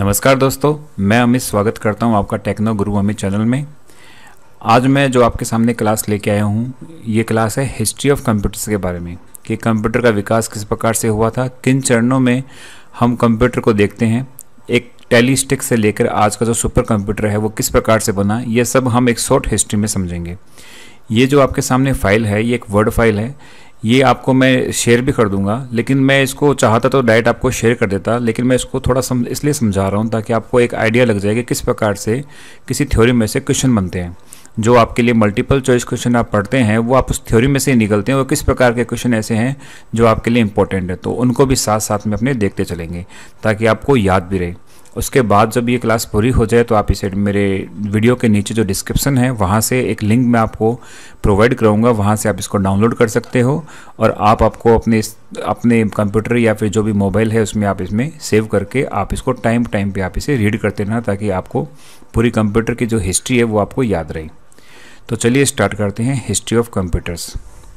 नमस्कार दोस्तों, मैं अमित स्वागत करता हूं आपका टेक्नो गुरु अमित चैनल में। आज मैं जो आपके सामने क्लास लेके आया हूं, ये क्लास है हिस्ट्री ऑफ कंप्यूटर्स के बारे में कि कंप्यूटर का विकास किस प्रकार से हुआ था, किन चरणों में हम कंप्यूटर को देखते हैं, एक टेलीस्टिक से लेकर आज का जो सुपर कंप्यूटर है वो किस प्रकार से बना, ये सब हम एक शॉर्ट हिस्ट्री में समझेंगे। ये जो आपके सामने फाइल है ये एक वर्ड फाइल है, ये आपको मैं शेयर भी कर दूंगा, लेकिन मैं इसको चाहता तो डायरेक्ट आपको शेयर कर देता, लेकिन मैं इसको थोड़ा इसलिए समझा रहा हूँ ताकि आपको एक आइडिया लग जाए कि किस प्रकार से किसी थ्योरी में से क्वेश्चन बनते हैं। जो आपके लिए मल्टीपल चॉइस क्वेश्चन आप पढ़ते हैं वो आप उस थ्योरी में से ही निकलते हैं, और किस प्रकार के क्वेश्चन ऐसे हैं जो आपके लिए इंपॉर्टेंट है, तो उनको भी साथ साथ में अपने देखते चलेंगे ताकि आपको याद भी रहे। उसके बाद जब ये क्लास पूरी हो जाए तो आप इसे मेरे वीडियो के नीचे जो डिस्क्रिप्शन है वहाँ से एक लिंक मैं आपको प्रोवाइड कराऊंगा, वहाँ से आप इसको डाउनलोड कर सकते हो और आपको अपने कंप्यूटर या फिर जो भी मोबाइल है उसमें आप इसमें सेव करके आप इसको टाइम पे आप इसे रीड करते रहना ताकि आपको पूरी कंप्यूटर की जो हिस्ट्री है वो आपको याद रहे। तो चलिए स्टार्ट करते हैं हिस्ट्री ऑफ कंप्यूटर्स।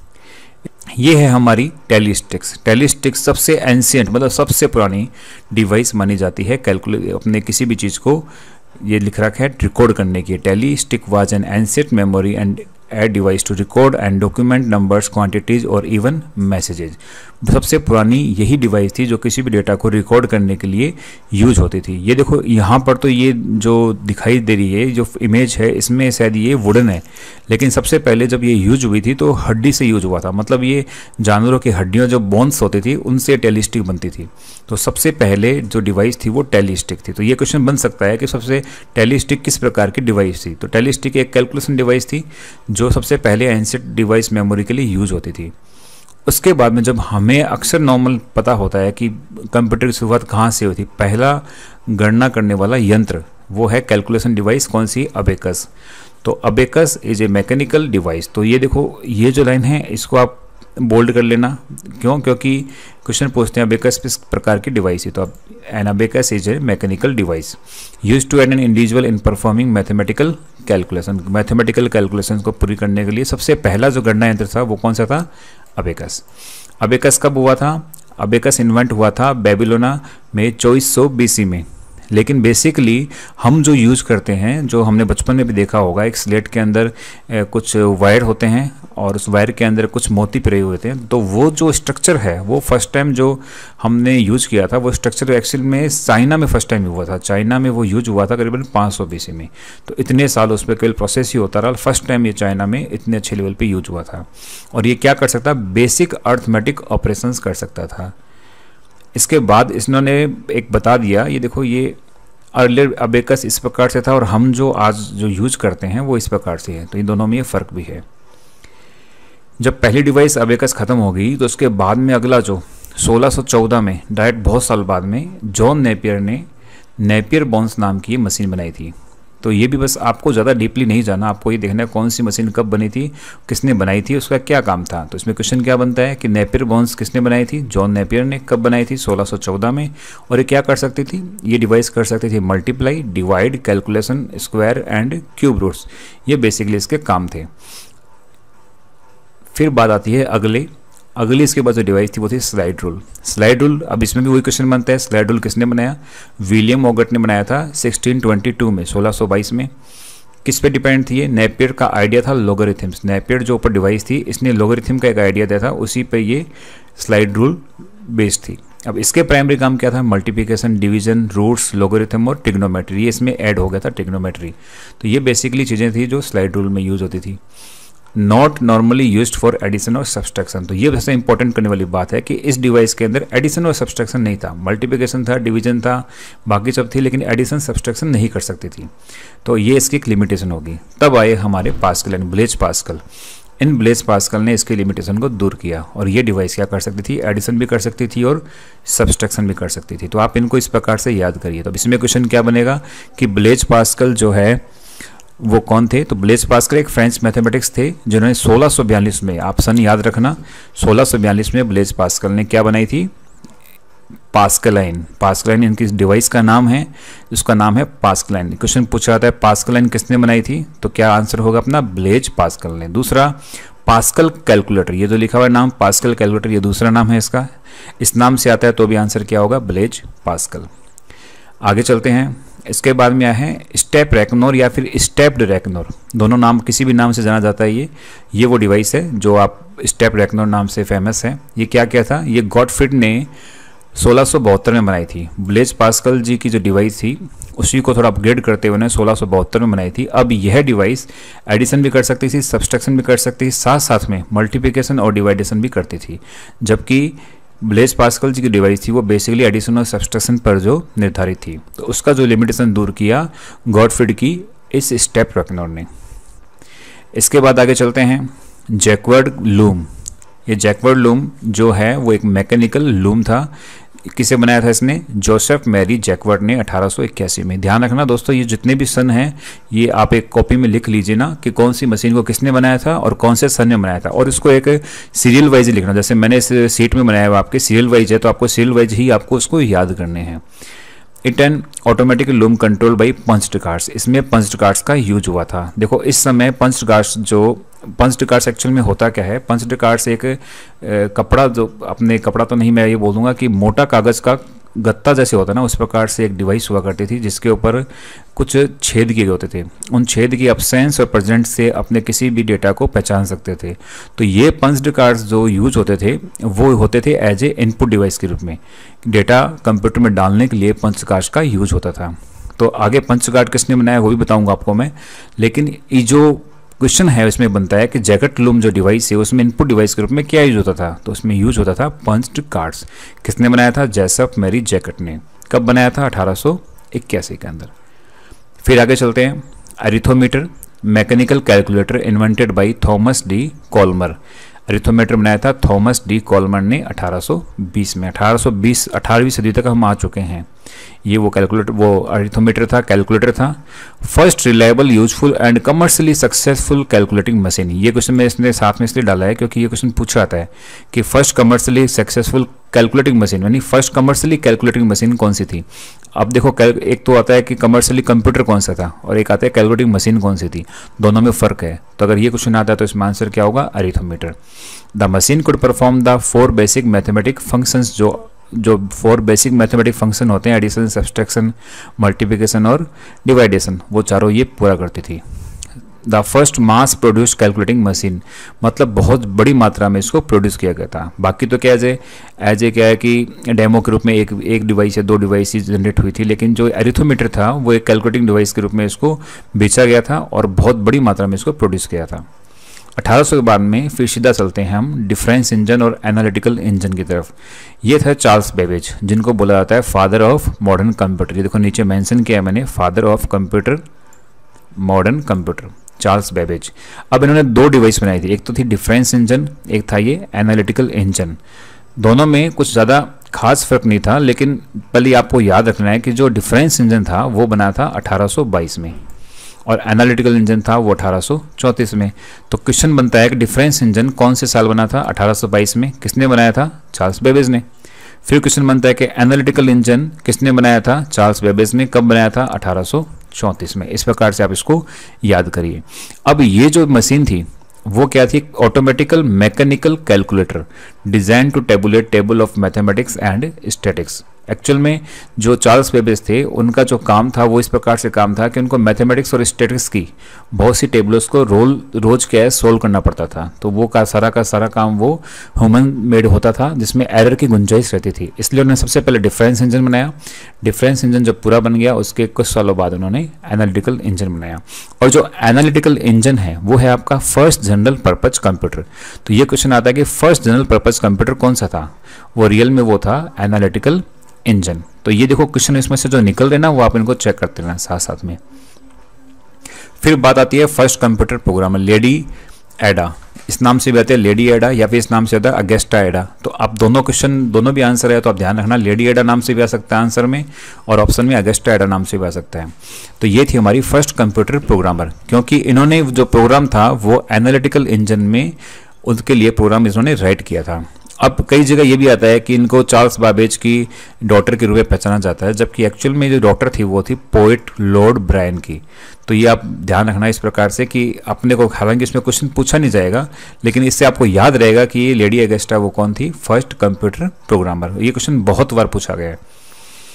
ये है हमारी टेलीस्टिक्स सबसे एंशिएंट मतलब सबसे पुरानी डिवाइस मानी जाती है अपने किसी भी चीज़ को, ये लिख रखा है रिकॉर्ड करने की। Tally stick was an ancient memory and a device to record and document numbers, quantities और इवन मैसेजेज। सबसे पुरानी यही डिवाइस थी जो किसी भी डेटा को रिकॉर्ड करने के लिए यूज होती थी। ये देखो यहाँ पर तो ये जो दिखाई दे रही है जो इमेज है इसमें शायद ये वुडन है, लेकिन सबसे पहले जब ये यूज हुई थी तो हड्डी से यूज हुआ था, मतलब ये जानवरों की हड्डियाँ जो बोन्स होती थी उनसे टेलीस्टिक बनती थी। तो सबसे पहले जो डिवाइस थी वो टेलीस्टिक थी। तो ये क्वेश्चन बन सकता है कि सबसे टेलीस्टिक किस प्रकार की डिवाइस थी। तो टेलीस्टिक एक कैलकुलेशन डिवाइस थी जो सबसे पहले एंशिएंट डिवाइस मेमोरी के लिए यूज होती थी। उसके बाद में जब हमें अक्सर नॉर्मल पता होता है कि कंप्यूटर की शुरुआत कहाँ से हुई थी, पहला गणना करने वाला यंत्र वो है कैलकुलेशन डिवाइस, कौन सी, अबेकस। तो abacus is a mechanical device. तो ये देखो ये जो लाइन है इसको आप बोल्ड कर लेना, क्यों, क्योंकि क्वेश्चन पूछते हैं अबेकस किस प्रकार की डिवाइस है। तो अब an abacus is a mechanical device used to aid an individual in performing mathematical calculation. Mathematical calculation को पूरी करने के लिए सबसे पहला जो गणना यंत्र था वो कौन सा था, अबेकस। अबेकस कब हुआ था, अबेकस इन्वेंट हुआ था बेबीलोना में 2400 BC में। लेकिन बेसिकली हम जो यूज़ करते हैं, जो हमने बचपन में भी देखा होगा, एक स्लेट के अंदर कुछ वायर होते हैं और उस वायर के अंदर कुछ मोती पिरोए होते हैं, तो वो जो स्ट्रक्चर है वो फर्स्ट टाइम जो हमने यूज़ किया था वो स्ट्रक्चर एक्चुअल में चाइना में फर्स्ट टाइम हुआ था। चाइना में वो यूज हुआ था करीबन 500 BC में। तो इतने साल उस पर केवल प्रोसेस ही होता रहा, फर्स्ट टाइम ये चाइना में इतने अच्छे लेवल पर यूज हुआ था। और ये क्या कर सकता, बेसिक अर्थमेटिक ऑपरेशंस कर सकता था। इसके बाद इन्होंने एक बता दिया, ये देखो ये अर्लियर अबेकस इस प्रकार से था और हम जो आज जो यूज करते हैं वो इस प्रकार से है। तो इन दोनों में ये फ़र्क भी है। जब पहली डिवाइस अबेकस ख़त्म हो गई तो उसके बाद में अगला जो 1614 में डायरेक्ट बहुत साल बाद में जॉन नेपियर ने नेपियर बोन्स नाम की मशीन बनाई थी। तो ये भी बस आपको ज़्यादा डीपली नहीं जाना, आपको ये देखना है कौन सी मशीन कब बनी थी, किसने बनाई थी, उसका क्या काम था। तो इसमें क्वेश्चन क्या बनता है कि नेपियर बोन्स किसने बनाई थी, जॉन नेपियर ने। कब बनाई थी, 1614 में। और ये क्या कर सकती थी, ये डिवाइस कर सकती थी multiply, divide, calculation, square and cube roots. ये बेसिकली इसके काम थे। फिर बात आती है अगली इसके बाद जो डिवाइस थी वो थी स्लाइड रूल। अब इसमें भी वही क्वेश्चन बनता है, स्लाइड रूल किसने बनाया, विलियम ऑगट ने बनाया था 1622 में, 1622 में। किस पे डिपेंड थी ये, नेपियर का आइडिया था लॉगरिथम्स। नेपियर जो ऊपर डिवाइस थी इसने लॉगरिथम का एक आइडिया दिया था, उसी पे ये स्लाइड रूल बेस्ड थी। अब इसके प्राइमरी काम क्या था, मल्टीप्लिकेशन, डिवीजन, रूट्स, लॉगरिथम और ट्रिग्नोमेट्री। ये इसमें ऐड हो गया था ट्रिग्नोमेट्री। तो ये बेसिकली चीज़ें थी जो स्लाइड रूल में यूज होती थी। Not normally used for addition और सब्सट्रैक्शन। तो ये सबसे इंपॉर्टेंट करने वाली बात है कि इस डिवाइस के अंदर एडिशन और सब्सट्रैक्शन नहीं था। मल्टीप्लिकेशन था, डिवीजन था, बाकी सब थी, लेकिन एडिशन सब्सट्रैक्शन नहीं कर सकती थी। तो ये इसकी एक लिमिटेशन होगी। तब आए हमारे पास्कल यानी ब्लेज पास्कल। इन ब्लेज पास्कल ने इसकी लिमिटेशन को दूर किया और ये डिवाइस क्या कर सकती थी, एडिशन भी कर सकती थी और सब्सट्रैक्शन भी कर सकती थी। तो आप इनको इस प्रकार से याद करिए। तो इसमें क्वेश्चन क्या बनेगा कि ब्लेज पास्कल जो है वो कौन थे। तो ब्लेज पास्कल एक फ्रेंच मैथमेटिक्स थे जिन्होंने 1642 में, आप सन याद रखना, 1642 में ब्लेज पास्कल ने क्या बनाई थी, पास्कलाइन इनकी डिवाइस का नाम है, उसका नाम है पास्कलाइन। क्वेश्चन पूछा जाता है पास्कलाइन किसने बनाई थी, तो क्या आंसर होगा अपना, ब्लेज पास्कल ने। दूसरा पास्कल कैलकुलेटर, ये जो लिखा हुआ है नाम पास्कल कैलकुलेटर, ये दूसरा नाम है इसका, इस नाम से आता है तो भी आंसर क्या होगा, ब्लेज पास्कल। आगे चलते हैं। इसके बाद में आया है स्टेप रेकनर या फिर स्टेप्ड रेकनर, दोनों नाम किसी भी नाम से जाना जाता है। ये वो डिवाइस है जो आप स्टेप रेकनर नाम से फेमस है। ये क्या क्या था, ये गॉटफ्रीड ने 1672 में बनाई थी। ब्लेज पास्कल जी की जो डिवाइस थी उसी को थोड़ा अपग्रेड करते हुए उन्होंने 1672 में बनाई थी। अब यह डिवाइस एडिशन भी कर सकती थी, सब्सट्रैक्शन भी कर सकती थी, साथ साथ में मल्टीप्लिकेशन और डिवाइडेशन भी करती थी। जबकि ब्लेज पास्कल जी की डिवाइस थी वो बेसिकली एडिशन और सब्सट्रैक्शन पर जो निर्धारित थी, तो उसका जो लिमिटेशन दूर किया गॉटफ्रीड की इस स्टेप रेकनर ने। इसके बाद आगे चलते हैं जैक्वार्ड लूम। ये जैक्वार्ड लूम जो है वो एक मैकेनिकल लूम था। किसे बनाया था इसने, जोसेफ मैरी जैक्वार्ड ने 1881 में। ध्यान रखना दोस्तों, ये जितने भी सन हैं ये आप एक कॉपी में लिख लीजिए ना कि कौन सी मशीन को किसने बनाया था और कौन से सन ने बनाया था, और इसको एक सीरियल वाइज लिखना। जैसे मैंने इस सीट में बनाया हुआ आपके सीरियल वाइज है, तो आपको सीरियल वाइज ही आपको उसको याद करने हैं। It an automatic loom control by punched cards, इसमें पंच्ड कार्ड्स का यूज हुआ था। देखो इस समय पंच्ड कार्ड्स एक्चुअल में होता क्या है, पंच्ड कार्ड्स एक कपड़ा, जो अपने कपड़ा तो नहीं, मैं ये बोलूँगा कि मोटा कागज़ का गत्ता जैसे होता है ना, उस प्रकार से एक डिवाइस हुआ करती थी जिसके ऊपर कुछ छेद किए होते थे। उन छेद की एब्सेंस और प्रेजेंट से अपने किसी भी डेटा को पहचान सकते थे। तो ये पंच्ड कार्ड्स जो यूज होते थे वो होते थे एज ए इनपुट डिवाइस के रूप में। डेटा कंप्यूटर में डालने के लिए पंच कार्ड्स का यूज होता था। तो आगे पंच कार्ड किसने बनाया वो भी बताऊंगा आपको मैं, लेकिन ये जो क्वेश्चन है उसमें बनता है कि जैकेट लूम जो डिवाइस है उसमें इनपुट डिवाइस के रूप में क्या यूज होता था, तो उसमें यूज होता था पंच्ड कार्ड्स। किसने बनाया था, जोसेफ मैरी जैकेट ने। कब बनाया था, 1881 के अंदर। फिर आगे चलते हैं arithmometer, mechanical calculator invented by Thomas de Colmar. Arithmometer बनाया था थॉमस डी कॉल्मर ने 1820 में। 1820 18वीं सदी तक हम आ चुके हैं। ये वो कैलकुलेटर, वो अरिथोमीटर था, कैलकुलेटर था। First reliable, useful and commercially successful calculating machine. ये क्वेश्चन में इसने साथ में इसलिए डाला है क्योंकि ये क्वेश्चन पूछा जाता है कि first commercially successful calculating machine, यानी फर्स्ट कमर्शियली कैलकुलेटिंग मशीन कौन सी थी। अब देखो एक तो आता है कि कमर्शियली कंप्यूटर कौन सा था और एक आता है कैलकुलेटिंग मशीन कौन सी थी, दोनों में फ़र्क है। तो अगर ये क्वेश्चन आता है तो इसमें आंसर क्या होगा, arithmometer. The machine could perform the 4 basic mathematic functions, जो 4 बेसिक मैथमेटिक फंक्शन होते हैं, एडिशन, सब्सट्रैक्शन, मल्टीप्लिकेशन और डिवाइडेशन, वो चारों ये पूरा करती थी। The first mass produce calculating machine, मतलब बहुत बड़ी मात्रा में इसको प्रोड्यूस किया गया था। बाकी तो क्या एज ए क्या है कि डेमो के रूप में एक डिवाइस या 2 डिवाइस जनरेट हुई थी, लेकिन जो अरिथोमीटर था वो एक कैलकुलेटिंग डिवाइस के रूप में इसको बेचा गया था और बहुत बड़ी मात्रा में इसको प्रोड्यूस किया था। 1800 के बाद में फिर सीधा चलते हैं हम डिफरेंस इंजन और एनालिटिकल इंजन की तरफ। ये था चार्ल्स बेबेज, जिनको बोला जाता है फादर ऑफ मॉडर्न कंप्यूटर। ये देखो नीचे मेंशन किया है मैंने, father of computer, modern computer, Charles Babbage. अब इन्होंने 2 डिवाइस बनाई थी, एक तो थी डिफरेंस इंजन, एक था ये एनालिटिकल इंजन। दोनों में कुछ ज़्यादा खास फर्क नहीं था, लेकिन पहले आपको याद रखना है कि जो डिफरेंस इंजन था वो बना था 1822 में और एनालिटिकल इंजन था वो 1834 में। तो क्वेश्चन बनता है कि डिफरेंस इंजन कौन से साल बना था, 1822 में। किसने बनाया था, चार्ल्स बेबेज ने। फिर क्वेश्चन बनता है कि एनालिटिकल इंजन किसने बनाया था, चार्ल्स बेबेज ने। कब बनाया था, 1834 में। इस प्रकार से आप इसको याद करिए। अब ये जो मशीन थी वो क्या थी, automatical mechanical calculator design to tabulate table of mathematics and statics. Actual में जो चार्ल्स बेबेज थे उनका जो काम था वो इस प्रकार से काम था कि उनको मैथमेटिक्स और स्टैटिक्स की बहुत सी टेबल्स को रोज क्या है सोल्व करना पड़ता था। तो वो का सारा काम वो ह्यूमन मेड होता था, जिसमें एरर की गुंजाइश रहती थी। इसलिए उन्होंने सबसे पहले डिफरेंस इंजन बनाया। डिफरेंस इंजन जब पूरा बन गया उसके कुछ सालों बाद उन्होंने एनालिटिकल इंजन बनाया। और जो एनालिटिकल इंजन है वो है आपका फर्स्ट जनरल पर्पज कंप्यूटर। तो ये क्वेश्चन आता है कि फर्स्ट जनरल पर्पज कंप्यूटर कौन सा था, वो रियल में वो था एनालिटिकल इंजन। तो ये देखो क्वेश्चन इसमें से जो निकल रहे ना वो आप इनको चेक करते रहना साथ साथ में। फिर बात आती है फर्स्ट कंप्यूटर प्रोग्रामर लेडी एडा। इस नाम से भी आते हैं लेडी एडा या फिर इस नाम से आता है अगेस्टा एडा। तो आप दोनों क्वेश्चन दोनों भी आंसर है तो आप ध्यान रखना, लेडी एडा नाम से भी आ सकता है आंसर में और ऑप्शन में अगेस्टा एडा नाम से भी आ सकता है। तो ये थी हमारी फर्स्ट कंप्यूटर प्रोग्रामर, क्योंकि इन्होंने जो प्रोग्राम था वो एनालिटिकल इंजन में उनके लिए प्रोग्राम इन्होंने राइट किया था। अब कई जगह ये भी आता है कि इनको चार्ल्स बेबेज की डॉटर के रूप में पहचाना जाता है, जबकि एक्चुअल में जो डॉटर थी वो थी पोएट लॉर्ड ब्रायन की। तो ये आप ध्यान रखना इस प्रकार से कि अपने को, हालांकि इसमें क्वेश्चन पूछा नहीं जाएगा लेकिन इससे आपको याद रहेगा कि ये लेडी अगेस्टा वो कौन थी, फर्स्ट कंप्यूटर प्रोग्रामर। ये क्वेश्चन बहुत बार पूछा गया है।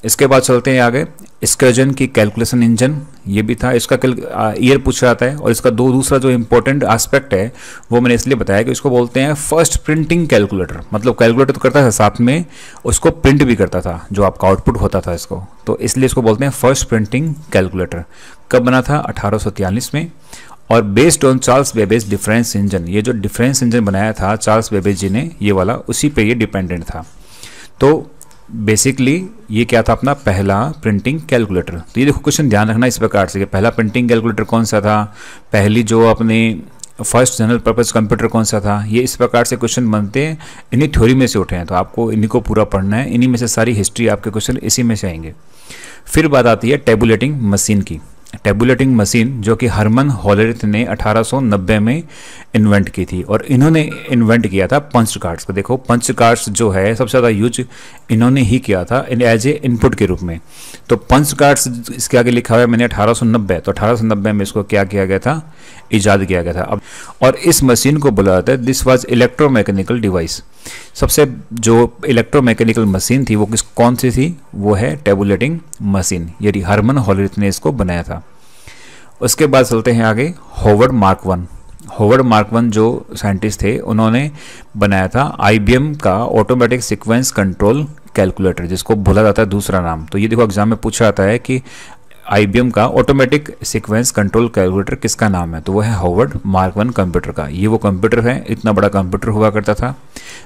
इसके बाद चलते हैं आगे, स्कर्जन की कैलकुलेशन इंजन, ये भी था, इसका ईयर पूछा जाता है। और इसका दूसरा जो इम्पोर्टेंट एस्पेक्ट है वो मैंने इसलिए बताया कि इसको बोलते हैं फर्स्ट प्रिंटिंग कैलकुलेटर। मतलब कैलकुलेटर तो करता था, साथ में उसको प्रिंट भी करता था, जो आपका आउटपुट होता था इसको, तो इसलिए इसको बोलते हैं फर्स्ट प्रिंटिंग कैलकुलेटर। कब बना था? 1843 में। और based on Charles Babbage difference engine, ये जो डिफरेंस इंजन बनाया था चार्ल्स बेबेज जी ने, ये वाला उसी पे ये डिपेंडेंट था। तो बेसिकली ये क्या था? अपना पहला प्रिंटिंग कैलकुलेटर। तो ये देखो क्वेश्चन ध्यान रखना इस प्रकार से कि पहला प्रिंटिंग कैलकुलेटर कौन सा था, पहली जो अपने फर्स्ट जनरल पर्पस कंप्यूटर कौन सा था, ये इस प्रकार से क्वेश्चन बनते हैं। इन्हीं थ्योरी में से उठे हैं, तो आपको इन्हीं को पूरा पढ़ना है, इन्हीं में से सारी हिस्ट्री आपके क्वेश्चन इसी में से आएंगे। फिर बात आती है टेबुलेटिंग मशीन की। टेबुलेटिंग मशीन जो कि हरमन होलरिथ ने 1890 में इन्वेंट की थी, और इन्होंने इन्वेंट किया था पंच कार्ड्स को। देखो पंच कार्ड्स जो है सबसे ज़्यादा यूज इन्होंने ही किया था एज ए इनपुट के रूप में। तो पंच कार्ड्स इसके आगे लिखा हुआ है मैंने 1890, तो 1890 में इसको क्या किया गया था? इजाद किया गया था। अब और इस मशीन को बोला जाता है दिस वाज इलेक्ट्रोमैकेनिकल डिवाइस। सबसे जो इलेक्ट्रोमैकेनिकल मशीन थी वो कौन सी थी? वो है टेबुलेटिंग मशीन, यदि हरमन होलरिथ ने इसको बनाया था। उसके बाद चलते हैं आगे, Howard Mark one. Howard Mark one जो साइंटिस्ट थे उन्होंने बनाया था IBM का ऑटोमेटिक सीक्वेंस कंट्रोल कैलकुलेटर, जिसको बोला जाता है दूसरा नाम। तो ये देखो एग्जाम में पूछा जाता है कि IBM का ऑटोमेटिक सीक्वेंस कंट्रोल कैलकुलेटर किसका नाम है? तो वो है होवर्ड मार्क वन कंप्यूटर का। ये वो कंप्यूटर है, इतना बड़ा कंप्यूटर हुआ करता था।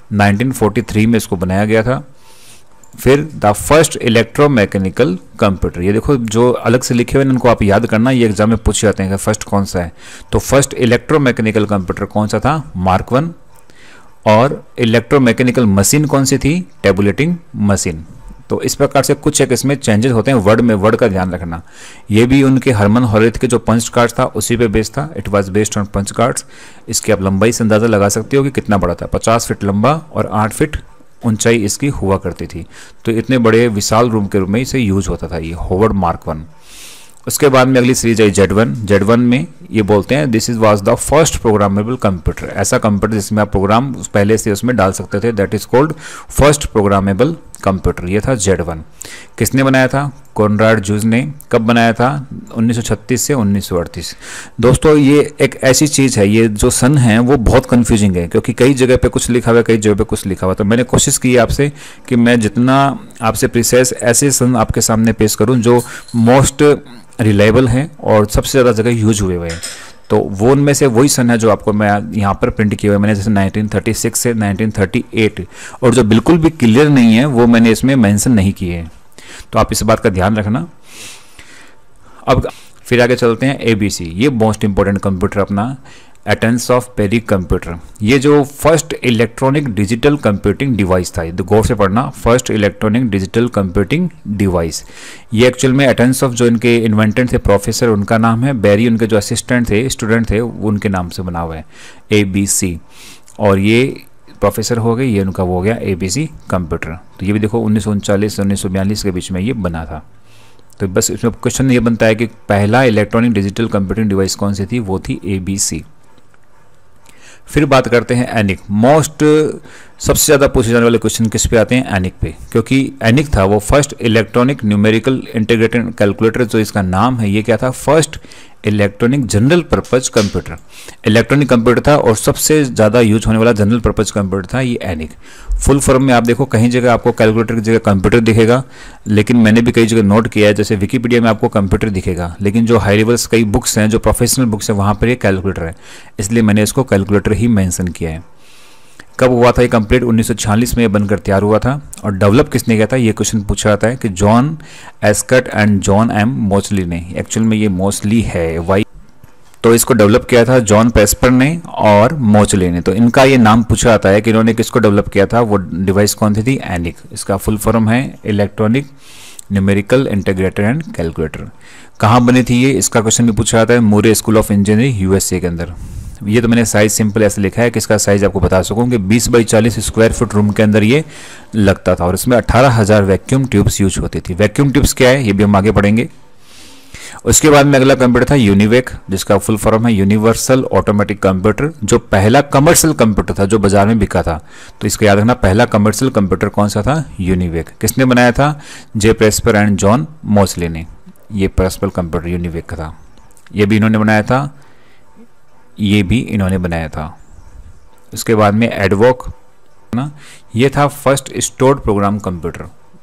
1943 में इसको बनाया गया था। फिर द फर्स्ट इलेक्ट्रोमैकेनिकल कंप्यूटर, ये देखो जो अलग से लिखे हुए हैं इनको आप याद करना, ये एग्जाम में पूछे जाते हैं कि फर्स्ट कौन सा है। तो फर्स्ट इलेक्ट्रोमैकेनिकल कंप्यूटर कौन सा था? Mark one. और इलेक्ट्रोमैकेनिकल मशीन कौन सी थी? Tabulating machine. तो इस प्रकार से कुछ एक इसमें चेंजेस होते हैं वर्ड में, वर्ड का ध्यान रखना। ये भी उनके हरमन होलरिथ के जो पंच कार्ड था उसी पे बेस्ड था, it was based on punch cards. इसकी आप लंबाई से अंदाजा लगा सकते हो कि कितना बड़ा था, 50 फीट लंबा और 8 फीट ऊंचाई इसकी हुआ करती थी। तो इतने बड़े विशाल रूम के रूप में इसे यूज होता था ये होवर्ड मार्क वन। उसके बाद में अगली सीरीज आई Z1। Z1 में ये बोलते हैं this is was the first programmable computer, ऐसा कंप्यूटर जिसमें आप प्रोग्राम पहले से उसमें डाल सकते थे, that is called first programmable computer. ये था Z1। किसने बनाया था? कॉनराड जूज ने। कब बनाया था? 1936 से 1938। दोस्तों ये एक ऐसी चीज़ है, ये जो सन है वो बहुत कंफ्यूजिंग है, क्योंकि कई जगह पे कुछ लिखा हुआ है, कई जगह पे कुछ लिखा हुआ। तो मैंने कोशिश की आपसे कि मैं जितना आपसे प्रिसाइज ऐसे सन आपके सामने पेश करूं जो मोस्ट रिलायबल हैं और सबसे ज़्यादा जगह यूज हुए हुए हैं। तो वो उनमें से वही सन है जो आपको मैं यहाँ पर प्रिंट किए हुए मैंने, जैसे 1936 से 1938, और जो बिल्कुल भी क्लियर नहीं है वो मैंने इसमें मेंशन नहीं किए हैं। तो आप इस बात का ध्यान रखना। अब फिर आगे चलते हैं ABC। ये मोस्ट इंपॉर्टेंट कंप्यूटर अपना एटेंस ऑफ पेरी कंप्यूटर। ये जो first electronic digital computing device था, गौर से पढ़ना, first electronic digital computing device. ये एक्चुअल में एटेंस ऑफ जो इनके इन्वेंटर थे प्रोफेसर, उनका नाम है, बेरी उनके जो असिस्टेंट थे, स्टूडेंट थे, वो उनके नाम से बना हुआ है ABC। और ये प्रोफेसर हो गए, ये उनका वो हो गया ABC कंप्यूटर। तो ये भी देखो 1939 से 1942 के बीच में ये बना था। तो बस इसमें क्वेश्चन ये बनता है कि पहला इलेक्ट्रॉनिक डिजिटल कंप्यूटिंग डिवाइस कौन सी थी? वो थी ABC। फिर बात करते हैं एनिक। मोस्ट सबसे ज़्यादा पूछे जाने वाले क्वेश्चन किस पे आते हैं? एनिक पे, क्योंकि एनिक था वो first electronic numerical integrated calculator. जो इसका नाम है ये क्या था? First electronic general purpose computer. Electronic computer था और सबसे ज़्यादा यूज होने वाला जनरल पर्पज कंप्यूटर था ये एनिक। फुल फॉर्म में आप देखो कहीं जगह आपको कैलकुलेटर की जगह कंप्यूटर दिखेगा, लेकिन मैंने भी कई जगह नोट किया है, जैसे विकिपीडिया में आपको कंप्यूटर दिखेगा, लेकिन जो हाई लेवल्स कई बुक्स हैं, जो प्रोफेशनल बुक्स हैं, वहाँ पर ये कैलकुलेटर है, इसलिए मैंने इसको कैलकुलेटर ही मेंशन किया है। कब हुआ था ये कंप्लीट? 1946 में ये बनकर तैयार हुआ था। और डेवलप किसने किया था? ये क्वेश्चन पूछा जाता है कि जॉन एस्कट एंड जॉन एम मोचली ने। एक्चुअल में ये मोचली है, वाई, तो इसको डेवलप किया था जॉन पेस्पर ने और मोचले ने। तो इनका ये नाम पूछा जाता है कि इन्होंने किसको डेवलप किया था, वो डिवाइस कौन सी थी? एनिक। इसका फुल फॉर्म है electronic numerical integrator and calculator. कहाँ बनी थी ये? इसका क्वेश्चन भी पूछा जाता है Moore school of engineering USA के अंदर। ये तो मैंने साइज सिंपल ऐसे लिखा है कि इसका साइज आपको बता सकूं कि 20 बाई 40 स्क्वायर फुट रूम के अंदर ये लगता था, और इसमें 18,000 वैक्यूम ट्यूब्स यूज होती थी। वैक्यूम ट्यूब्स क्या है ये भी हम आगे पढ़ेंगे। उसके बाद में अगला कंप्यूटर था यूनिवेक, जिसका फुल फॉर्म है यूनिवर्सल ऑटोमेटिक कंप्यूटर, जो पहला कमर्शियल कंप्यूटर था जो बाजार में बिका था। तो इसको याद रखना, पहला कमर्शियल कंप्यूटर कौन सा था? यूनिवेक। किसने बनाया था? J Presper and John Mauchly ने ये पर्सनल कंप्यूटर यूनिवेक का था। ये भी इन्होंने बनाया था, ये भी इन्होंने बनाया था। उसके बाद में एडवोक ना, ये था फर्स्ट स्टोर्ड प्रोग्राम कंप्यूटर।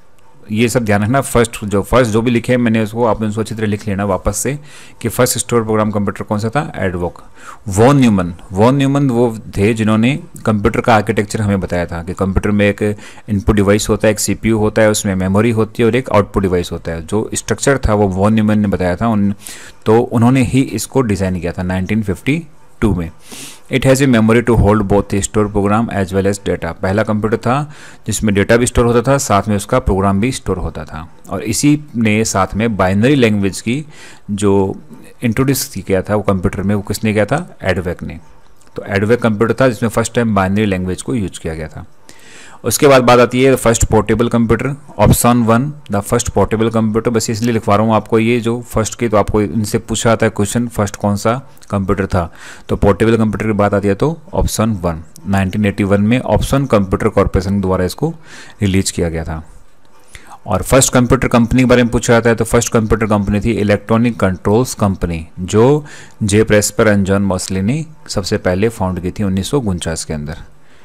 ये सब ध्यान रखना, फर्स्ट जो भी लिखे मैंने उसको आपने उसको अच्छी तरह लिख लेना वापस से कि फर्स्ट स्टोर प्रोग्राम कंप्यूटर कौन सा था? एडवोक। वॉन न्यूमन वो थे जिन्होंने कंप्यूटर का आर्किटेक्चर हमें बताया था कि कंप्यूटर में एक इनपुट डिवाइस होता है, एक सीपीयू होता है, उसमें मेमोरी होती है और एक आउटपुट डिवाइस होता है। जो स्ट्रक्चर था वो वॉन न्यूमन ने बताया था। तो उन्होंने ही इसको डिज़ाइन किया था 1952 में। It has a memory to hold both store program as well as data. पहला कंप्यूटर था जिसमें डेटा भी स्टोर होता था, साथ में उसका प्रोग्राम भी स्टोर होता था। और इसी ने साथ में बाइनरी लैंग्वेज की जो इंट्रोड्यूस किया था वो कंप्यूटर में, वो किसने किया था? एडवेक ने। तो एडवेक कंप्यूटर था जिसमें फर्स्ट टाइम बाइनरी लैंग्वेज को यूज किया गया था। उसके बाद बात आती है first portable computer. Option 1 the first portable computer, बस इसलिए लिखवा रहा हूँ आपको ये जो फर्स्ट की, तो आपको इनसे पूछा जाता है क्वेश्चन फर्स्ट कौन सा कंप्यूटर था। तो पोर्टेबल कंप्यूटर की बात आती है तो ऑप्शन 1 1981 में ऑप्शन कंप्यूटर कॉर्पोरेशन द्वारा इसको रिलीज किया गया था। और फर्स्ट कंप्यूटर कंपनी के बारे में पूछा जाता है तो फर्स्ट कंप्यूटर कंपनी थी इलेक्ट्रॉनिक कंट्रोल्स कंपनी, जो J Presper and John Mauchly ने सबसे पहले फाउंड की थी 1949 के अंदर।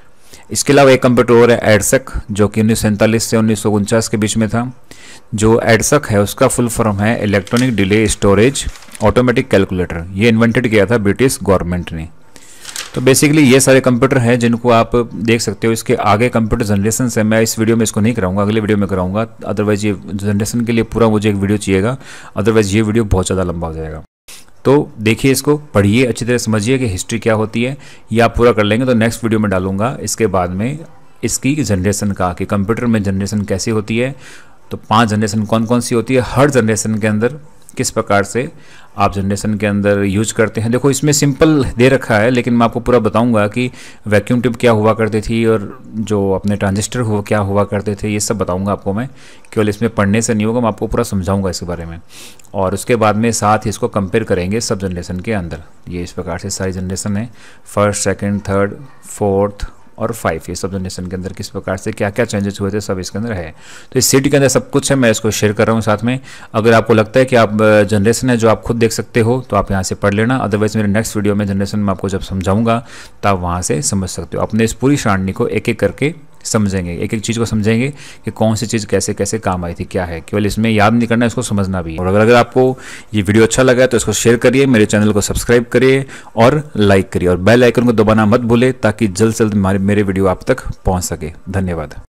इसके अलावा एक कंप्यूटर और है एडसक, जो कि 1947 से 1949 के बीच में था। जो एडसक है उसका फुल फॉर्म है electronic delay storage automatic calculator. ये इन्वेंटेड किया था ब्रिटिश गवर्नमेंट ने। तो बेसिकली ये सारे कंप्यूटर हैं जिनको आप देख सकते हो। इसके आगे कंप्यूटर जनरेशन है, मैं इस वीडियो में इसको नहीं कराऊंगा, अगले वीडियो में कराऊंगा। अदरवाइज ये जनरेशन के लिए पूरा मुझे एक वीडियो चाहिएगा, अदरवाइज ये वीडियो बहुत ज़्यादा लंबा हो जाएगा। तो देखिए, इसको पढ़िए, अच्छी तरह समझिए कि हिस्ट्री क्या होती है। ये आप पूरा कर लेंगे तो नेक्स्ट वीडियो में डालूंगा इसके बाद में इसकी जनरेशन का, कि कंप्यूटर में जनरेशन कैसी होती है। तो 5 जनरेशन कौन कौन सी होती है, हर जनरेशन के अंदर किस प्रकार से आप जनरेशन के अंदर यूज करते हैं। देखो इसमें सिंपल दे रखा है, लेकिन मैं आपको पूरा बताऊंगा कि वैक्यूम ट्यूब क्या हुआ करती थी और जो अपने ट्रांजिस्टर हो क्या हुआ करते थे, ये सब बताऊंगा आपको मैं। केवल इसमें पढ़ने से नहीं होगा, मैं आपको पूरा समझाऊंगा इसके बारे में। और उसके बाद में साथ ही इसको कंपेयर करेंगे सब जनरेशन के अंदर। ये इस प्रकार से सारी जनरेशन है, फर्स्ट, सेकेंड, थर्ड, फोर्थ और 5, ये सब जनरेशन के अंदर किस प्रकार से क्या क्या चेंजेस हुए थे सब इसके अंदर है। तो इस सीट के अंदर सब कुछ है, मैं इसको शेयर कर रहा हूँ साथ में। अगर आपको लगता है कि आप जनरेशन है जो आप खुद देख सकते हो तो आप यहाँ से पढ़ लेना, अदरवाइज मेरे नेक्स्ट वीडियो में जनरेशन में आपको जब समझाऊंगा तो आप वहाँ से समझ सकते हो। अपने इस पूरी सारणी को एक एक करके समझेंगे, एक एक चीज़ को समझेंगे कि कौन सी चीज़ कैसे कैसे काम आई थी, क्या है। केवल इसमें याद नहीं करना, इसको समझना भी है। और अगर आपको ये वीडियो अच्छा लगा तो इसको शेयर करिए, मेरे चैनल को सब्सक्राइब करिए और लाइक करिए, और बेल आइकन को दबाना मत भूले ताकि जल्द से जल्द मेरे वीडियो आप तक पहुंच सके। धन्यवाद।